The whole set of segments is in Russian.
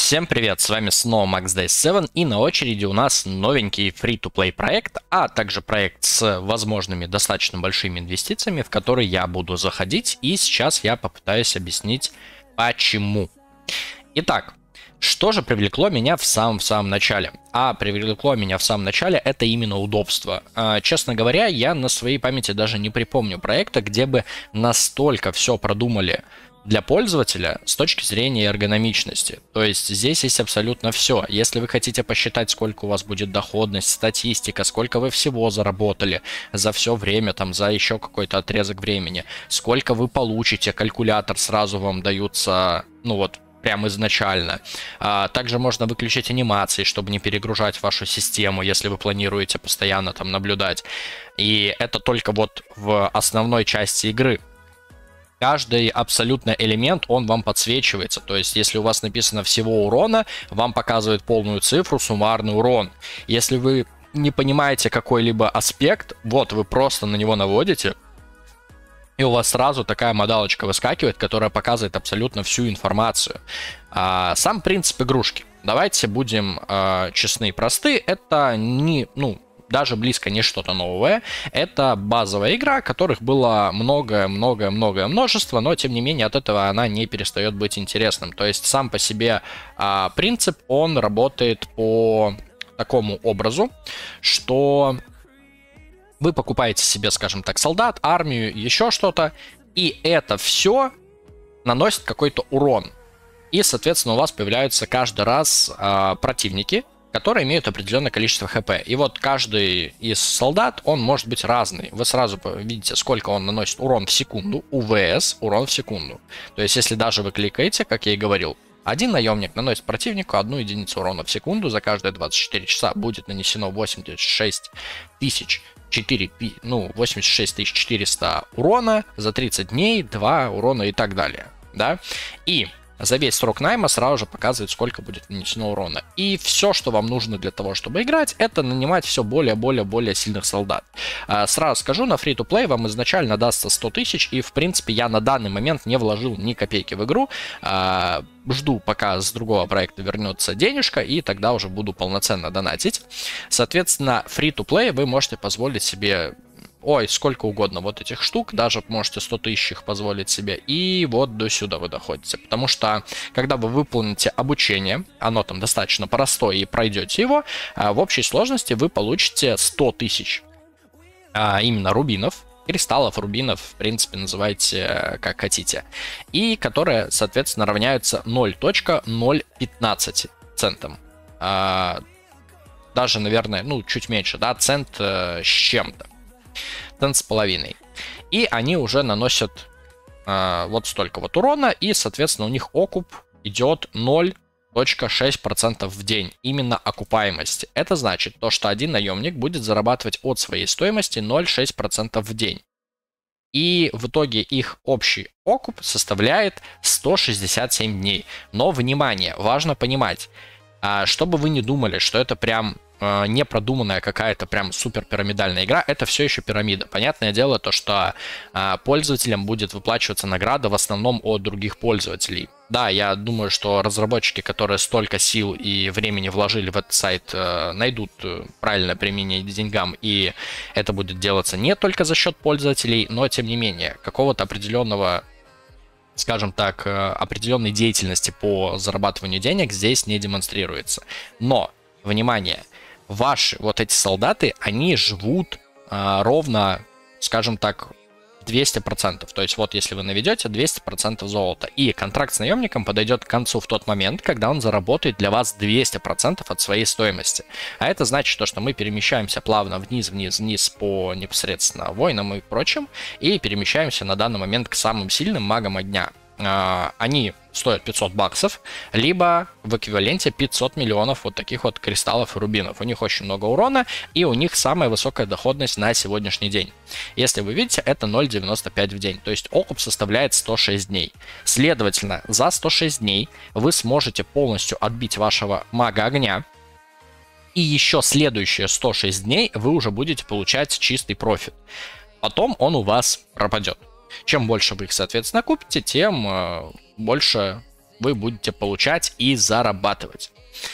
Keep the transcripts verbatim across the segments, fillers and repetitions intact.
Всем привет, с вами снова Max Days семь, и на очереди у нас новенький free-to-play проект, а также проект с возможными достаточно большими инвестициями, в который я буду заходить, и сейчас я попытаюсь объяснить почему. Итак, что же привлекло меня в самом-в самом начале? А привлекло меня в самом начале это именно удобство. А, честно говоря, я на своей памяти даже не припомню проекта, где бы настолько все продумали для пользователя с точки зрения эргономичности. То есть здесь есть абсолютно все. Если вы хотите посчитать, сколько у вас будет доходность, статистика, сколько вы всего заработали за все время, там, за еще какой-то отрезок времени, сколько вы получите, калькулятор сразу вам даются, ну вот, прямо изначально. А, также можно выключить анимации, чтобы не перегружать вашу систему, если вы планируете постоянно там наблюдать. И это только вот в основной части игры. Каждый абсолютно элемент, он вам подсвечивается. То есть, если у вас написано всего урона, вам показывает полную цифру, суммарный урон. Если вы не понимаете какой-либо аспект, вот вы просто на него наводите, и у вас сразу такая модалочка выскакивает, которая показывает абсолютно всю информацию. А, сам принцип игрушки. Давайте будем а, честны и просты. Это не, ну, даже близко не что-то новое. Это базовая игра, которых было многое-многое-многое множество, но тем не менее от этого она не перестает быть интересным. То есть сам по себе а, принцип, он работает по такому образу, что вы покупаете себе, скажем так, солдат, армию, еще что-то, и это все наносит какой-то урон. И, соответственно, у вас появляются каждый раз а, противники, которые имеют определенное количество хп. И вот каждый из солдат, он может быть разный. Вы сразу видите, сколько он наносит урон в секунду. У ВС урон в секунду. То есть, если даже вы кликаете, как я и говорил, один наемник наносит противнику одну единицу урона в секунду. За каждые двадцать четыре часа будет нанесено восемьдесят шесть тысяч четыре, ну, восемьдесят шесть тысяч четыреста урона. За тридцать дней два урона и так далее. Да? И за весь срок найма сразу же показывает, сколько будет нанесено урона. И все, что вам нужно для того, чтобы играть, это нанимать все более-более-более сильных солдат. А, сразу скажу, на free-to-play вам изначально дастся сто тысяч, и в принципе я на данный момент не вложил ни копейки в игру. А, жду, пока с другого проекта вернется денежка, и тогда уже буду полноценно донатить. Соответственно, free-to-play вы можете позволить себе... Ой, сколько угодно вот этих штук, даже можете сто тысяч их позволить себе, и вот до сюда вы доходите. Потому что, когда вы выполните обучение, оно там достаточно простое, и пройдете его, в общей сложности вы получите сто тысяч а, именно рубинов, кристаллов, рубинов, в принципе, называйте как хотите, и которые, соответственно, равняются ноль целых ноль пятнадцать центам. А, даже, наверное, ну, чуть меньше, да, цент э, с чем-то. Цент с половиной. И они уже наносят э, вот столько вот урона, и, соответственно, у них окуп идет ноль целых шесть десятых процента в день. Именно окупаемости. Это значит то, что один наемник будет зарабатывать от своей стоимости ноль целых шесть десятых процента в день. И в итоге их общий окуп составляет сто шестьдесят семь дней. Но, внимание, важно понимать, э, чтобы вы не думали, что это прям... не продуманная какая-то прям супер пирамидальная игра, это все еще пирамида. Понятное дело то, что а, пользователям будет выплачиваться награда в основном от других пользователей. Да, я думаю, что разработчики, которые столько сил и времени вложили в этот сайт, э, найдут правильное применение деньгам, и это будет делаться не только за счет пользователей, но тем не менее, какого-то определенного, скажем так, определенной деятельности по зарабатыванию денег здесь не демонстрируется. Но, внимание, ваши вот эти солдаты, они живут а, ровно, скажем так, двести процентов. То есть вот если вы наведете двести процентов золота, и контракт с наемником подойдет к концу в тот момент, когда он заработает для вас двести процентов от своей стоимости. А это значит то, что мы перемещаемся плавно вниз, вниз, вниз по непосредственно воинам и прочим, и перемещаемся на данный момент к самым сильным магам дня. Uh, они стоят пятьсот баксов, либо в эквиваленте пятьсот миллионов вот таких вот кристаллов и рубинов. У них очень много урона, и у них самая высокая доходность на сегодняшний день. Если вы видите, это ноль целых девяносто пять в день, то есть окуп составляет сто шесть дней. Следовательно, за сто шесть дней вы сможете полностью отбить вашего мага огня, и еще следующие сто шесть дней вы уже будете получать чистый профит. Потом он у вас пропадет. Чем больше вы их, соответственно, купите, тем э, больше вы будете получать и зарабатывать.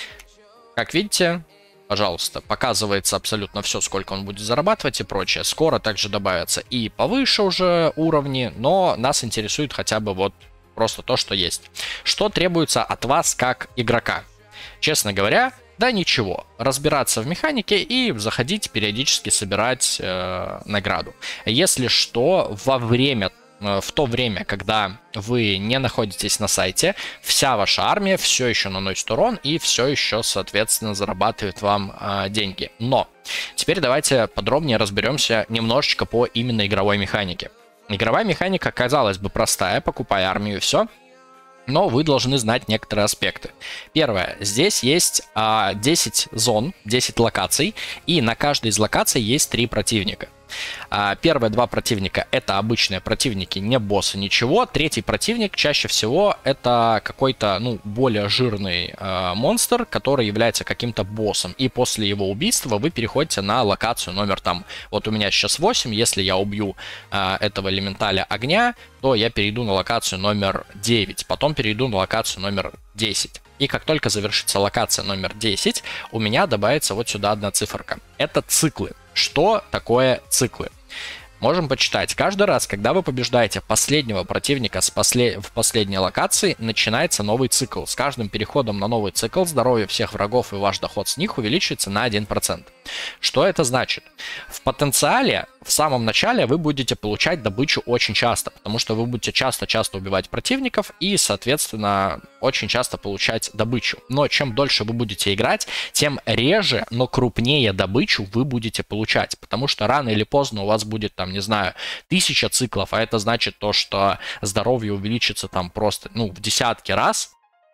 Как видите, пожалуйста, показывается абсолютно все, сколько он будет зарабатывать и прочее. Скоро также добавятся и повыше уже уровни, но нас интересует хотя бы вот просто то, что есть. Что требуется от вас как игрока? Честно говоря, да ничего. Разбираться в механике и заходить периодически собирать э, награду. Если что, во время в то время, когда вы не находитесь на сайте, вся ваша армия все еще наносит урон и все еще, соответственно, зарабатывает вам э, деньги. Но теперь давайте подробнее разберемся немножечко по именно игровой механике. Игровая механика, казалось бы, простая, покупай армию и все. Но вы должны знать некоторые аспекты. Первое. Здесь есть а, десять зон, десять локаций, и на каждой из локаций есть три противника. А, первые два противника — это обычные противники, не боссы, ничего. Третий противник чаще всего это какой-то, ну, более жирный а, монстр, который является каким-то боссом. И после его убийства вы переходите на локацию номер там. Вот у меня сейчас восемь, если я убью а, этого элементаля огня, то я перейду на локацию номер девять, потом перейду на локацию номер десять. И как только завершится локация номер десять, у меня добавится вот сюда одна циферка. Это циклы. Что такое циклы? Можем почитать. Каждый раз, когда вы побеждаете последнего противника с после... в последней локации, начинается новый цикл. С каждым переходом на новый цикл здоровье всех врагов и ваш доход с них увеличивается на один процент. Что это значит? В потенциале, в самом начале вы будете получать добычу очень часто, потому что вы будете часто-часто убивать противников и, соответственно, очень часто получать добычу. Но чем дольше вы будете играть, тем реже, но крупнее добычу вы будете получать, потому что рано или поздно у вас будет, там, не знаю, тысяча циклов, а это значит то, что здоровье увеличится там просто, ну, в десятки раз,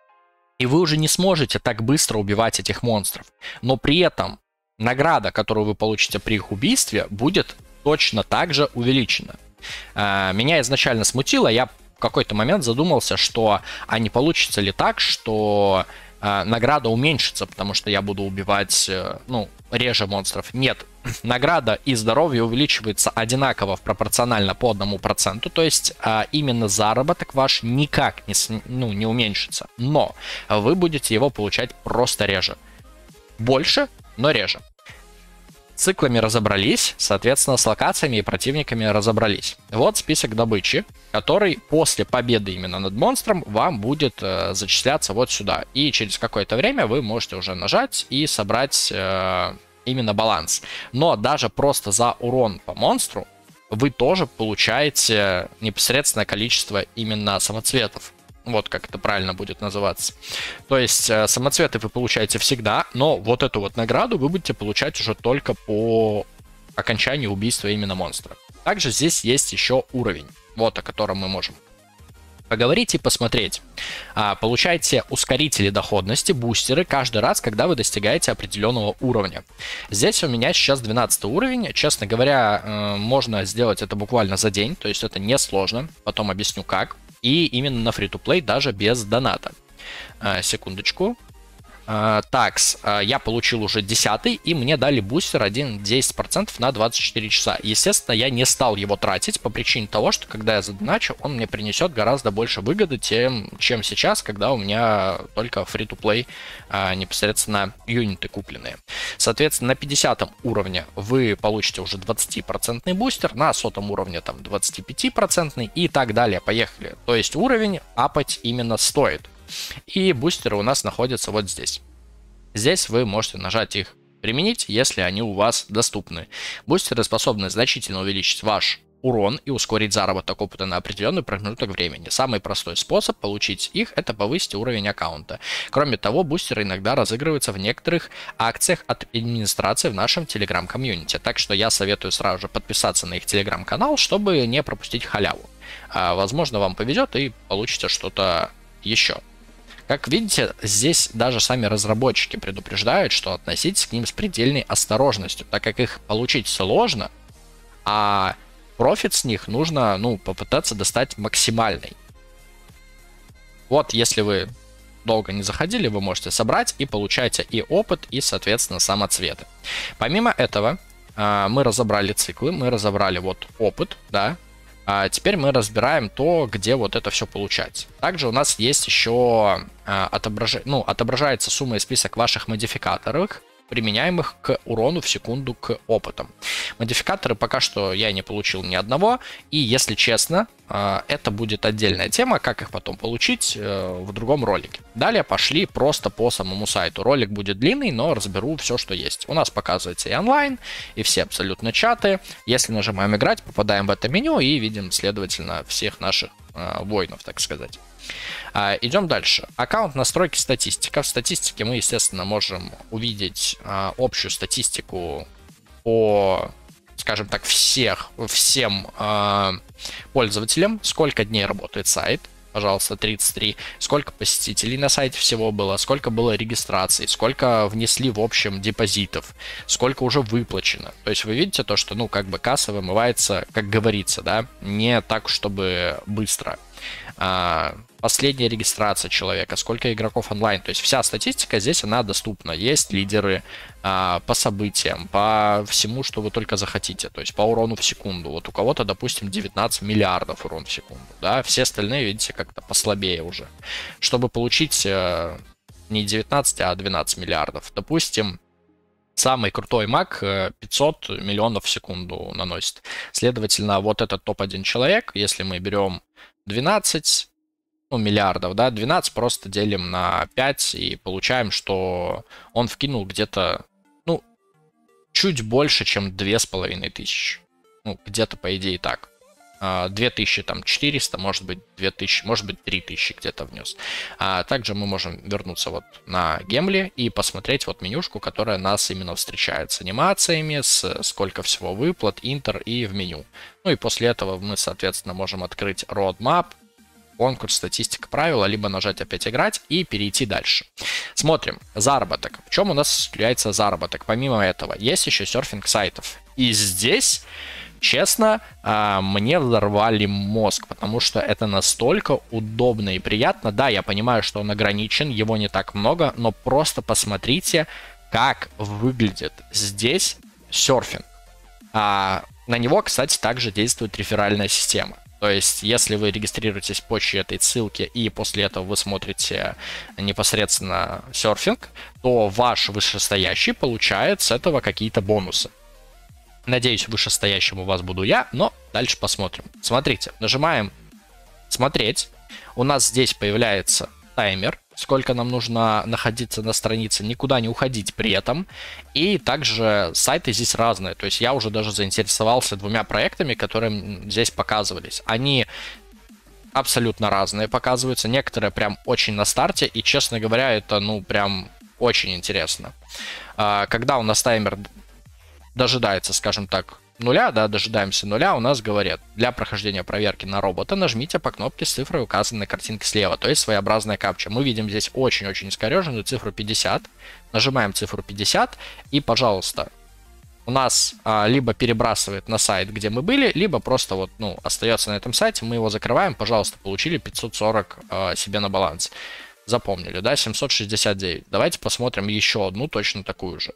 и вы уже не сможете так быстро убивать этих монстров. Но при этом награда, которую вы получите при их убийстве, будет точно так же увеличена. Меня изначально смутило, я в какой-то момент задумался, что а не получится ли так, что э, награда уменьшится, потому что я буду убивать, э, ну, реже монстров. Нет, награда и здоровье увеличивается одинаково пропорционально по одному проценту, то есть э, именно заработок ваш никак не, ну, не уменьшится, но вы будете его получать просто реже. Больше, но реже. С циклами разобрались, соответственно, с локациями и противниками разобрались. Вот список добычи, который после победы именно над монстром вам будет э, зачисляться вот сюда. И через какое-то время вы можете уже нажать и собрать э, именно баланс. Но даже просто за урон по монстру вы тоже получаете непосредственное количество именно самоцветов. Вот как это правильно будет называться. То есть э, самоцветы вы получаете всегда, но вот эту вот награду вы будете получать уже только по окончанию убийства именно монстра. Также здесь есть еще уровень, вот о котором мы можем поговорить и посмотреть. А, получаете ускорители доходности, бустеры каждый раз, когда вы достигаете определенного уровня. Здесь у меня сейчас двенадцатый уровень. Честно говоря, э, можно сделать это буквально за день, то есть это несложно. Потом объясню как. И именно на фри-то-плей даже без доната. А, секундочку. А, такс, а, я получил уже десятый, и мне дали бустер один десять процентов на двадцать четыре часа. Естественно, я не стал его тратить по причине того, что когда я задоначу, он мне принесет гораздо больше выгоды, тем, чем сейчас, когда у меня только фри-то-плей а, непосредственно юниты купленные. Соответственно, на пятидесятом уровне вы получите уже двадцатипроцентный бустер, на сотом уровне там двадцатипятипроцентный и так далее. Поехали. То есть уровень апать именно стоит. И бустеры у нас находятся вот здесь. Здесь вы можете нажать их применить, если они у вас доступны. Бустеры способны значительно увеличить ваш урон и ускорить заработок опыта на определенный промежуток времени. Самый простой способ получить их — это повысить уровень аккаунта. Кроме того, бустеры иногда разыгрываются в некоторых акциях от администрации в нашем телеграм-комьюнити. Так что я советую сразу же подписаться на их телеграм-канал, чтобы не пропустить халяву. А, возможно, вам повезет и получите что-то еще. Как видите, здесь даже сами разработчики предупреждают, что относитесь к ним с предельной осторожностью, так как их получить сложно, а профит с них нужно, ну, попытаться достать максимальный. Вот, если вы долго не заходили, вы можете собрать и получаете и опыт, и, соответственно, самоцветы. Помимо этого, мы разобрали циклы, мы разобрали вот опыт, да. А теперь мы разбираем то, где вот это все получать. Также у нас есть еще а, отображ... ну, отображается сумма и список ваших модификаторов, применяемых к урону в секунду к опытам. Модификаторы пока что я не получил ни одного, и если честно, это будет отдельная тема, как их потом получить в другом ролике. Далее пошли просто по самому сайту. Ролик будет длинный, но разберу все, что есть. У нас показывается и онлайн, и все абсолютно чаты. Если нажимаем играть, попадаем в это меню и видим, следовательно, всех наших воинов, так сказать. А, идем дальше. Аккаунт, настройки, статистика. В статистике мы, естественно, можем увидеть а, общую статистику по, скажем так, всех, всем а, пользователям. Сколько дней работает сайт. Пожалуйста, тридцать три. Сколько посетителей на сайте всего было, сколько было регистраций, сколько внесли в общем депозитов, сколько уже выплачено. То есть вы видите то, что, ну, как бы касса вымывается, как говорится, да, не так, чтобы быстро. А, последняя регистрация человека, сколько игроков онлайн, то есть вся статистика здесь, она доступна. Есть лидеры а, по событиям, по всему, что вы только захотите, то есть по урону в секунду. Вот у кого-то, допустим, девятнадцать миллиардов урон в секунду, да, все остальные, видите, как-то послабее уже. Чтобы получить а, не девятнадцать, а двенадцать миллиардов, допустим, самый крутой маг пятьсот миллионов в секунду наносит. Следовательно, вот этот топ один человек, если мы берем двенадцать, ну, миллиардов, да, двенадцать просто делим на пять и получаем, что он вкинул где-то, ну, чуть больше, чем две с половиной тысячи. Ну, где-то, по идее, так. две тысячи там четыреста, может быть, две тысячи, может быть, три тысячи где-то внес. А также мы можем вернуться вот на Гемли и посмотреть вот менюшку, которая нас именно встречает с анимациями, с сколько всего выплат, интер и в меню. Ну и после этого мы, соответственно, можем открыть Roadmap, конкурс, статистика, правила, либо нажать опять играть и перейти дальше. Смотрим. Заработок. В чем у нас осуществляется заработок? Помимо этого, есть еще серфинг сайтов. И здесь, честно, мне взорвали мозг, потому что это настолько удобно и приятно. Да, я понимаю, что он ограничен, его не так много, но просто посмотрите, как выглядит здесь серфинг. А на него, кстати, также действует реферальная система. То есть, если вы регистрируетесь по этой ссылке и после этого вы смотрите непосредственно серфинг, то ваш вышестоящий получает с этого какие-то бонусы. Надеюсь, вышестоящим у вас буду я, но дальше посмотрим. Смотрите, нажимаем «Смотреть». У нас здесь появляется таймер, сколько нам нужно находиться на странице, никуда не уходить при этом. И также сайты здесь разные. То есть я уже даже заинтересовался двумя проектами, которые здесь показывались. Они абсолютно разные показываются. Некоторые прям очень на старте. И, честно говоря, это ну прям очень интересно. Когда у нас таймер дожидается, скажем так, нуля, да, дожидаемся нуля, у нас говорят, для прохождения проверки на робота нажмите по кнопке с цифрой, указанной на картинке слева, то есть своеобразная капча. Мы видим здесь очень-очень искореженную цифру пятьдесят, нажимаем цифру пятьдесят, и, пожалуйста, у нас а, либо перебрасывает на сайт, где мы были, либо просто вот, ну, остается на этом сайте, мы его закрываем, пожалуйста, получили пятьсот сорок а, себе на баланс. Запомнили, да, семьсот шестьдесят девять. Давайте посмотрим еще одну точно такую же.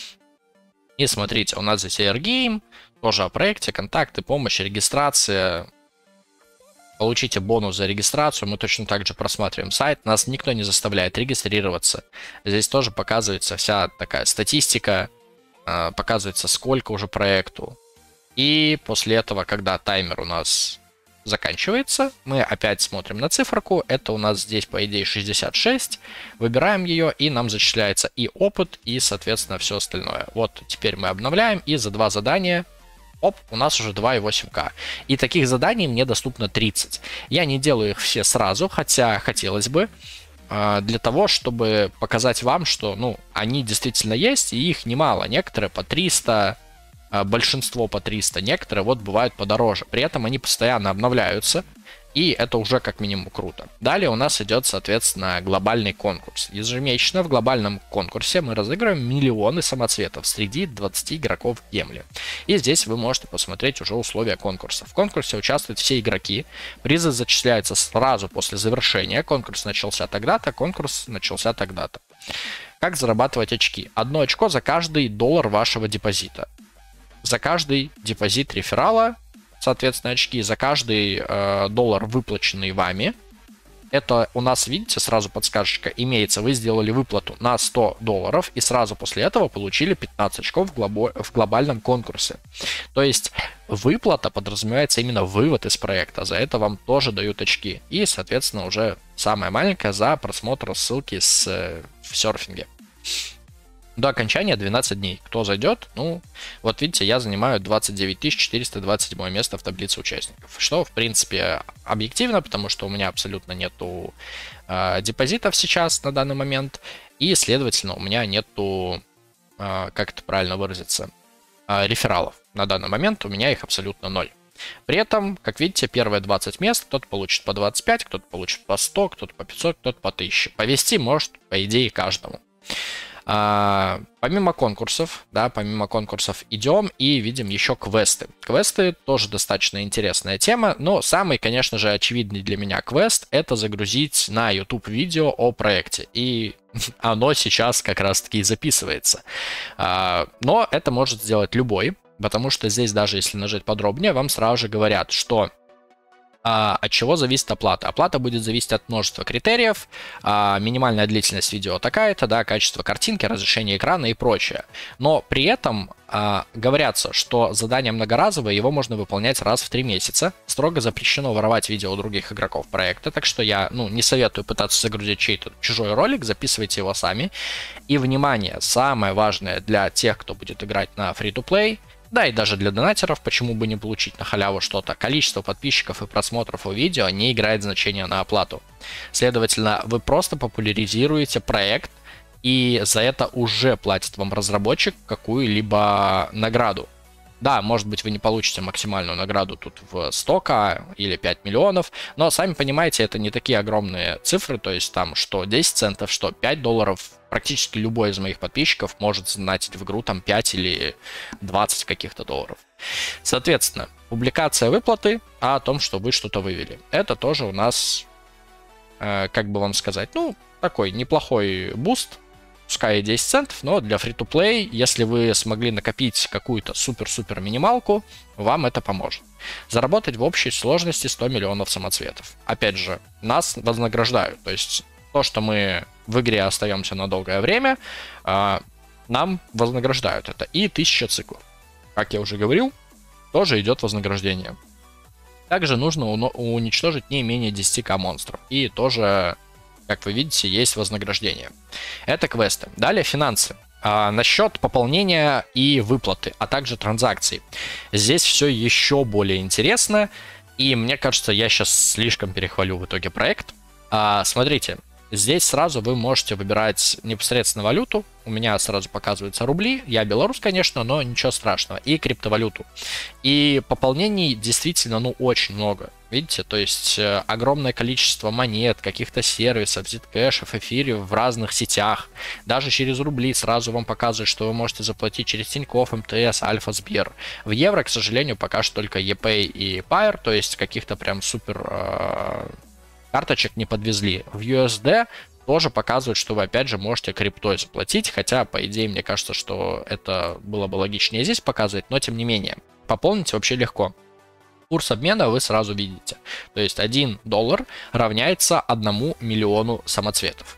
И смотрите, у нас здесь Airgame, тоже о проекте, контакты, помощь, регистрация. Получите бонус за регистрацию, мы точно так же просматриваем сайт, нас никто не заставляет регистрироваться. Здесь тоже показывается вся такая статистика, показывается сколько уже проекту. И после этого, когда таймер у нас заканчивается, мы опять смотрим на циферку, это у нас здесь по идее шестьдесят шесть, выбираем ее и нам зачисляется и опыт, и соответственно все остальное. Вот теперь мы обновляем и за два задания, оп, у нас уже два и восемь ка. И таких заданий мне доступно тридцать. Я не делаю их все сразу, хотя хотелось бы, для того, чтобы показать вам, что ну они действительно есть и их немало, некоторые по триста, большинство по триста, некоторые вот бывают подороже. При этом они постоянно обновляются, и это уже как минимум круто. Далее у нас идет, соответственно, глобальный конкурс. Ежемесячно в глобальном конкурсе мы разыгрываем миллионы самоцветов среди двадцати игроков Гемли. И здесь вы можете посмотреть уже условия конкурса. В конкурсе участвуют все игроки. Призы зачисляются сразу после завершения. Конкурс начался тогда-то, конкурс начался тогда-то. Как зарабатывать очки? Одно очко за каждый доллар вашего депозита. За каждый депозит реферала соответственно, очки за каждый э, доллар, выплаченный вами. Это у нас, видите, сразу подсказочка имеется. Вы сделали выплату на сто долларов и сразу после этого получили пятнадцать очков в, глобо... в глобальном конкурсе. То есть выплата подразумевается именно вывод из проекта. За это вам тоже дают очки. И, соответственно, уже самое маленькое за просмотр ссылки с... в серфинге. До окончания двенадцать дней. Кто зайдет? Ну, вот видите, я занимаю двадцать девять тысяч четыреста двадцать седьмое место в таблице участников. Что, в принципе, объективно, потому что у меня абсолютно нету э, депозитов сейчас на данный момент. И, следовательно, у меня нету, э, как это правильно выразиться, э, рефералов. На данный момент у меня их абсолютно ноль. При этом, как видите, первые двадцать мест кто-то получит по двадцать пять, кто-то получит по сто, кто-то по пятьсот, кто-то по тысяче. Повести может, по идее, каждому. А, помимо конкурсов, да, помимо конкурсов идем и видим еще квесты. Квесты тоже достаточно интересная тема, но самый, конечно же, очевидный для меня квест — это загрузить на YouTube видео о проекте. И оно сейчас как раз-таки записывается. А, но это может сделать любой, потому что здесь даже если нажать подробнее, вам сразу же говорят, что А, от чего зависит оплата? Оплата будет зависеть от множества критериев. А, минимальная длительность видео такая-то, да, качество картинки, разрешение экрана и прочее. Но при этом а, говорятся, что задание многоразовое, его можно выполнять раз в три месяца. Строго запрещено воровать видео у других игроков проекта, так что я, ну, не советую пытаться загрузить чей-то чужой ролик, записывайте его сами. И, внимание, самое важное для тех, кто будет играть на free-to-play, да, и даже для донатеров, почему бы не получить на халяву что-то. Количество подписчиков и просмотров у видео не играет значения на оплату. Следовательно, вы просто популяризируете проект, и за это уже платит вам разработчик какую-либо награду. Да, может быть, вы не получите максимальную награду тут в сто тысяч или пять миллионов, но, сами понимаете, это не такие огромные цифры, то есть там что десять центов, что пять долларов. Практически любой из моих подписчиков может занатить в игру там пять или двадцать каких-то долларов. Соответственно, публикация выплаты о том, что вы что-то вывели. Это тоже у нас, э, как бы вам сказать, ну, такой неплохой буст. Пускай и десять центов, но для free-to-play, если вы смогли накопить какую-то супер-супер минималку, вам это поможет. Заработать в общей сложности сто миллионов самоцветов. Опять же, нас вознаграждают. То есть то, что мы в игре остаемся на долгое время, нам вознаграждают это. И тысяча циклов. Как я уже говорил, тоже идет вознаграждение. Также нужно уничтожить не менее десять тысяч монстров. И тоже, как вы видите, есть вознаграждение. Это квесты. Далее финансы. А, насчет пополнения и выплаты, а также транзакций. Здесь все еще более интересно. И мне кажется, я сейчас слишком перехвалю в итоге проект. А, смотрите. Здесь сразу вы можете выбирать непосредственно валюту. У меня сразу показываются рубли. Я белорус, конечно, но ничего страшного. И криптовалюту. И пополнений действительно, ну, очень много. Видите, то есть э, огромное количество монет, каких-то сервисов, зиткэшев, эфиров в разных сетях. Даже через рубли сразу вам показывают, что вы можете заплатить через Тинькофф, МТС, Альфа, Сбер. В евро, к сожалению, пока что только ePay и Pair, то есть каких-то прям супер... Э, карточек не подвезли. В ю эс ди тоже показывают, что вы опять же можете криптой заплатить, хотя по идее мне кажется, что это было бы логичнее здесь показывать, но тем не менее. Пополнить вообще легко. Курс обмена вы сразу видите. То есть один доллар равняется одному миллиону самоцветов.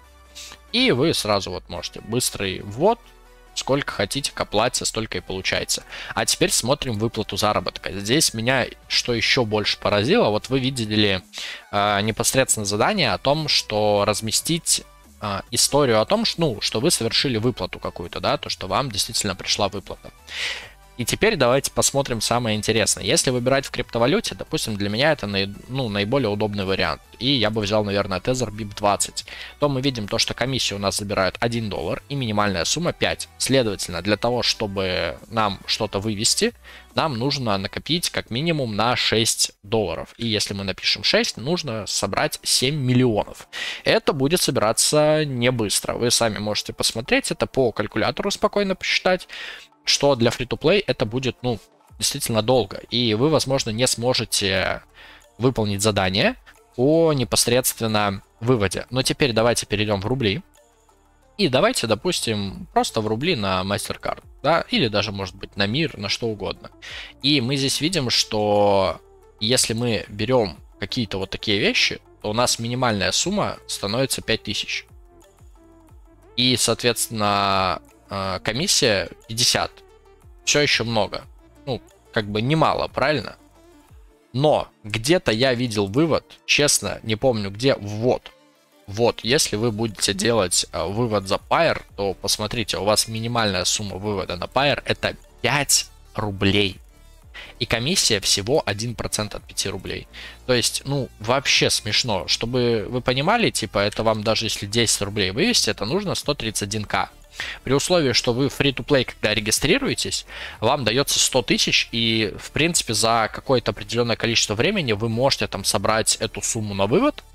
И вы сразу вот можете быстрый ввод, сколько хотите к оплате, столько и получается. А теперь смотрим выплату заработка. Здесь меня что еще больше поразило, вот вы видели э, непосредственно задание о том, что разместить э, историю о том, что, ну, что вы совершили выплату какую-то, да, то, что вам действительно пришла выплата. И теперь давайте посмотрим самое интересное. Если выбирать в криптовалюте, допустим, для меня это наи, ну, наиболее удобный вариант, и я бы взял, наверное, Tether би ай пи двадцать, то мы видим то, что комиссию у нас забирают один доллар и минимальная сумма пять. Следовательно, для того, чтобы нам что-то вывести, нам нужно накопить как минимум на шесть долларов. И если мы напишем шесть, нужно собрать семь миллионов. Это будет собираться не быстро. Вы сами можете посмотреть, это по калькулятору спокойно посчитать, что для free-to-play это будет, ну, действительно долго. И вы, возможно, не сможете выполнить задание о непосредственно выводе. Но теперь давайте перейдем в рубли. И давайте, допустим, просто в рубли на MasterCard. да, или даже, может быть, на мир, на что угодно. И мы здесь видим, что если мы берем какие-то вот такие вещи, то у нас минимальная сумма становится пять тысяч. И, соответственно, комиссия пятьдесят. Все еще много. Ну, как бы немало, правильно? Но где-то я видел вывод, честно, не помню где, вот. Вот, если вы будете делать э, вывод за Pair, то посмотрите, у вас минимальная сумма вывода на Pair это пять рублей. И комиссия всего один процент от пяти рублей. То есть, ну, вообще смешно. Чтобы вы понимали, типа, это вам даже если десять рублей вывести, это нужно сто тридцать один тысяч. При условии, что вы free-to-play, когда регистрируетесь, вам дается сто тысяч, и, в принципе, за какое-то определенное количество времени вы можете там собрать эту сумму на вывод,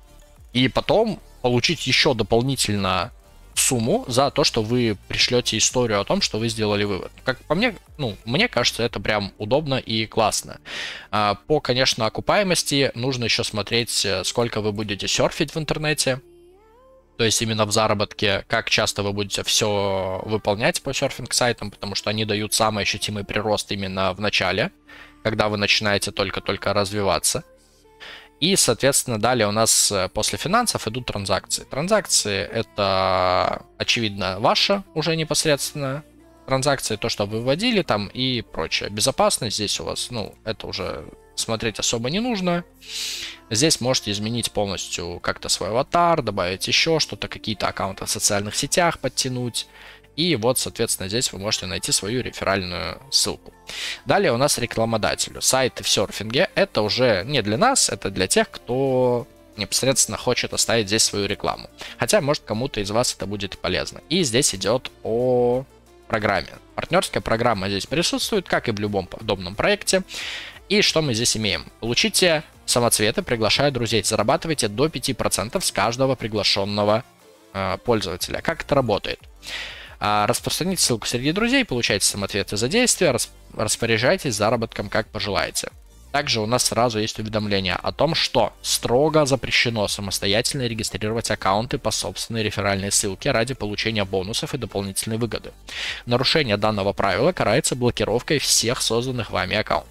и потом получить еще дополнительно сумму за то, что вы пришлете историю о том, что вы сделали вывод. Как по мне, ну, мне кажется, это прям удобно и классно. По, конечно, окупаемости нужно еще смотреть, сколько вы будете серфить в интернете. То есть именно в заработке, как часто вы будете все выполнять по серфинг-сайтам, потому что они дают самый ощутимый прирост именно в начале, когда вы начинаете только-только развиваться. И, соответственно, далее у нас после финансов идут транзакции. Транзакции — это, очевидно, ваша уже непосредственно транзакции, то, что вы вводили там и прочее. Безопасность здесь у вас, ну, это уже смотреть особо не нужно. Здесь можете изменить полностью как-то свой аватар, добавить еще что-то, какие-то аккаунты в социальных сетях подтянуть. И вот, соответственно, здесь вы можете найти свою реферальную ссылку. Далее у нас рекламодатель. Сайты в серфинге — это уже не для нас, это для тех, кто непосредственно хочет оставить здесь свою рекламу. Хотя, может, кому-то из вас это будет полезно. И здесь идет о программе. Партнерская программа здесь присутствует, как и в любом подобном проекте. И что мы здесь имеем? Получите самоцветы, приглашая друзей. Зарабатывайте до пяти процентов с каждого приглашенного э, пользователя. Как это работает? Э, распространите ссылку среди друзей, получайте самоцветы за действие, рас, распоряжайтесь заработком, как пожелаете. Также у нас сразу есть уведомление о том, что строго запрещено самостоятельно регистрировать аккаунты по собственной реферальной ссылке ради получения бонусов и дополнительной выгоды. Нарушение данного правила карается блокировкой всех созданных вами аккаунтов.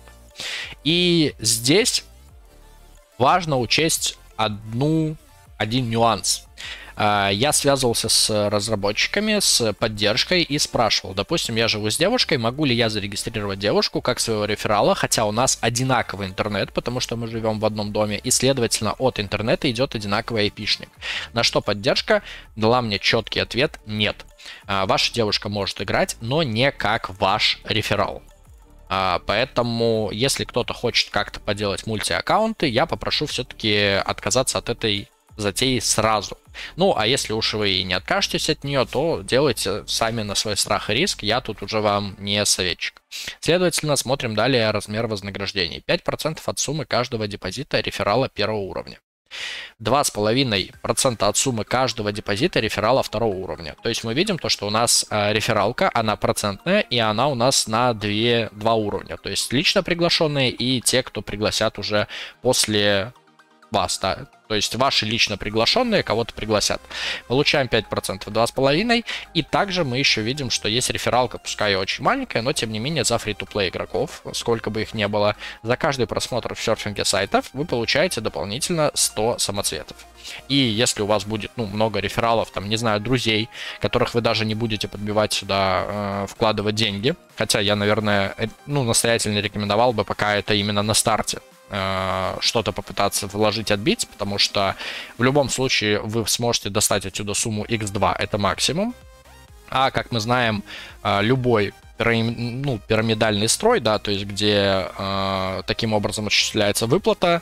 И здесь важно учесть одну, один нюанс. Я связывался с разработчиками, с поддержкой и спрашивал, допустим, я живу с девушкой, могу ли я зарегистрировать девушку как своего реферала, хотя у нас одинаковый интернет, потому что мы живем в одном доме, и, следовательно, от интернета идет одинаковый айпишник. На что поддержка дала мне четкий ответ: нет. Ваша девушка может играть, но не как ваш реферал. Поэтому, если кто-то хочет как-то поделать мульти-аккаунты, я попрошу все-таки отказаться от этой затеи сразу. Ну, а если уж вы и не откажетесь от нее, то делайте сами на свой страх и риск, я тут уже вам не советчик. Следовательно, смотрим далее размер вознаграждений. пять процентов от суммы каждого депозита реферала первого уровня. два с половиной процента от суммы каждого депозита реферала второго уровня. То есть мы видим то, что у нас э, рефералка, она процентная, и она у нас на два, два уровня. То есть лично приглашенные и те, кто пригласят уже после вас, да. То есть ваши лично приглашенные кого-то пригласят. Получаем пять процентов, два с половиной. И также мы еще видим, что есть рефералка, пускай и очень маленькая, но тем не менее за фри-то-плей игроков, сколько бы их ни было, за каждый просмотр в серфинге сайтов вы получаете дополнительно сто самоцветов. И если у вас будет, ну, много рефералов, там, не знаю, друзей, которых вы даже не будете подбивать сюда, э, вкладывать деньги, хотя я, наверное, э, ну, настоятельно рекомендовал бы пока это именно на старте что-то попытаться вложить, отбить, потому что в любом случае вы сможете достать отсюда сумму икс два, это максимум. А как мы знаем, любой ну, пирамидальный строй, да, то есть где э, таким образом осуществляется выплата,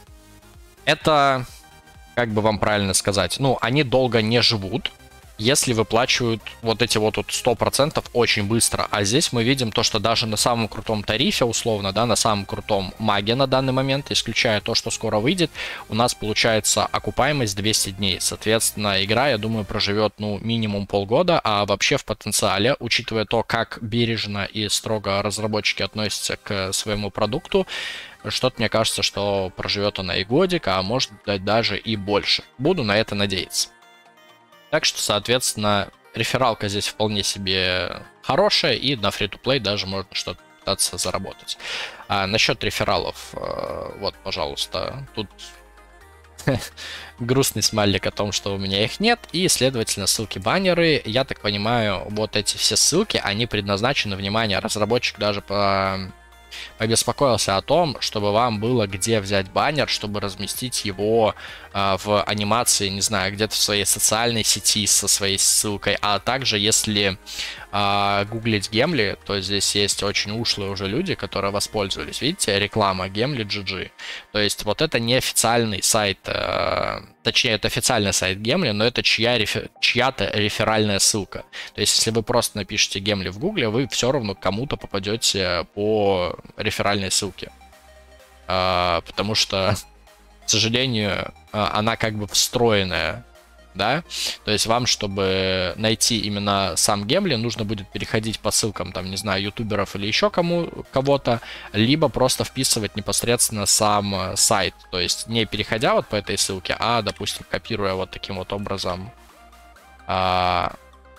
это, как бы вам правильно сказать, ну, они долго не живут, если выплачивают вот эти вот сто процентов очень быстро. А здесь мы видим то, что даже на самом крутом тарифе, условно, да, на самом крутом маге на данный момент, исключая то, что скоро выйдет, у нас получается окупаемость двести дней. Соответственно, игра, я думаю, проживет, ну, минимум полгода, а вообще в потенциале, учитывая то, как бережно и строго разработчики относятся к своему продукту, что-то мне кажется, что проживет она и годик, а может быть даже и больше. Буду на это надеяться. Так что, соответственно, рефералка здесь вполне себе хорошая, и на фри-то-плей даже можно что-то пытаться заработать. А насчет рефералов, вот, пожалуйста, тут грустный смайлик о том, что у меня их нет, и, следовательно, ссылки-баннеры, я так понимаю, вот эти все ссылки, они предназначены, внимание, разработчик даже по... побеспокоился о том, чтобы вам было где взять баннер, чтобы разместить его э, в анимации, не знаю, где-то в своей социальной сети со своей ссылкой, а также если э, гуглить Гемли, то здесь есть очень ушлые уже люди, которые воспользовались. Видите, реклама Гемли джи джи. То есть вот это не официальный сайт, э, точнее, это официальный сайт Гемли, но это чья рефер... чья-то реферальная ссылка. То есть если вы просто напишите Гемли в гугле, вы все равно кому-то попадете по реферальной ссылке. А, потому что, к сожалению, она как бы встроенная, да, то есть вам, чтобы найти именно сам Гемли, нужно будет переходить по ссылкам, там, не знаю, ютуберов или еще кому, кого-то, либо просто вписывать непосредственно сам сайт, то есть не переходя вот по этой ссылке, а, допустим, копируя вот таким вот образом. А,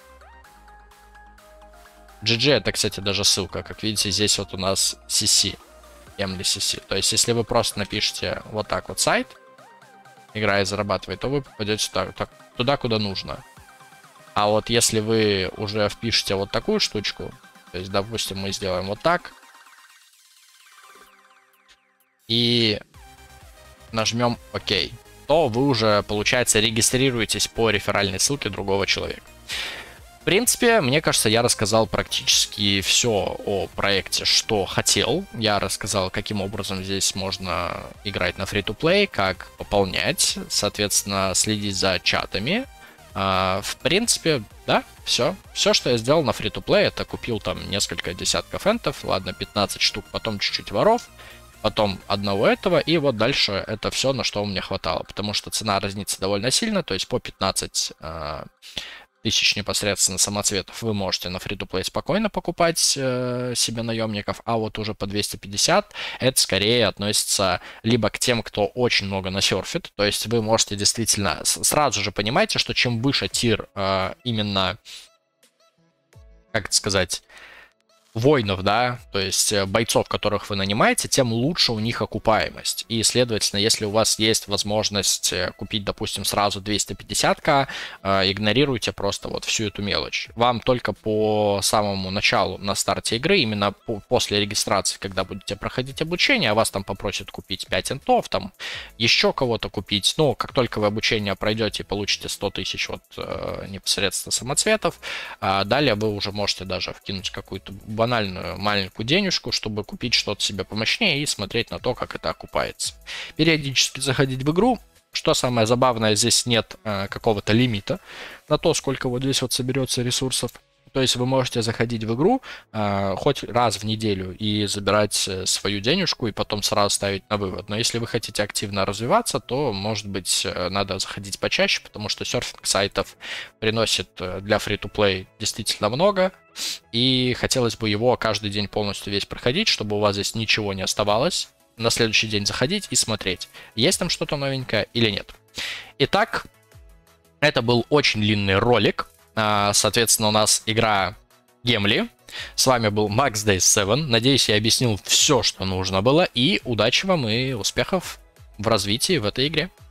джи джи это, кстати, даже ссылка. Как видите, здесь вот у нас си си. Gemli си си. То есть, если вы просто напишите вот так вот сайт, игра и зарабатывает, то вы попадете туда, так, туда, куда нужно. А вот если вы уже впишете вот такую штучку, то есть, допустим, мы сделаем вот так, и нажмем ОК, то вы уже, получается, регистрируетесь по реферальной ссылке другого человека. В принципе, мне кажется, я рассказал практически все о проекте, что хотел. Я рассказал, каким образом здесь можно играть на фри-то-плей, как пополнять, соответственно, следить за чатами. А, в принципе, да, все. Все, что я сделал на фри-то-плей, это купил там несколько десятков энтов, ладно, пятнадцать штук, потом чуть-чуть воров, потом одного этого, и вот дальше это все, на что у меня хватало, потому что цена разнится довольно сильно, то есть по пятнадцать тысяч непосредственно самоцветов вы можете на фри-то-плей спокойно покупать э, себе наемников, а вот уже по двести пятьдесят это скорее относится либо к тем, кто очень много насерфит, то есть вы можете действительно, сразу же понимаете, что чем выше тир э, именно, как это сказать, воинов, да, то есть бойцов, которых вы нанимаете, тем лучше у них окупаемость. И, следовательно, если у вас есть возможность купить, допустим, сразу двести пятьдесят тысяч, игнорируйте просто вот всю эту мелочь. Вам только по самому началу на старте игры, именно по после регистрации, когда будете проходить обучение, вас там попросят купить пять энтов, там еще кого-то купить. Но как только вы обучение пройдете и получите сто тысяч вот непосредственно самоцветов, далее вы уже можете даже вкинуть какую-то банальную маленькую денежку, чтобы купить что-то себе помощнее и смотреть на то, как это окупается. Периодически заходить в игру. Что самое забавное, здесь нет э, какого-то лимита на то, сколько вот здесь вот соберется ресурсов. То есть вы можете заходить в игру э, хоть раз в неделю и забирать э, свою денежку и потом сразу ставить на вывод. Но если вы хотите активно развиваться, то, может быть, э, надо заходить почаще, потому что серфинг сайтов приносит э, для фри-то-плей действительно много. И хотелось бы его каждый день полностью весь проходить, чтобы у вас здесь ничего не оставалось. На следующий день заходить и смотреть, есть там что-то новенькое или нет. Итак, это был очень длинный ролик. Соответственно, у нас игра Гемли. С вами был MaxDays семь. Надеюсь, я объяснил все, что нужно было. И удачи вам и успехов в развитии в этой игре.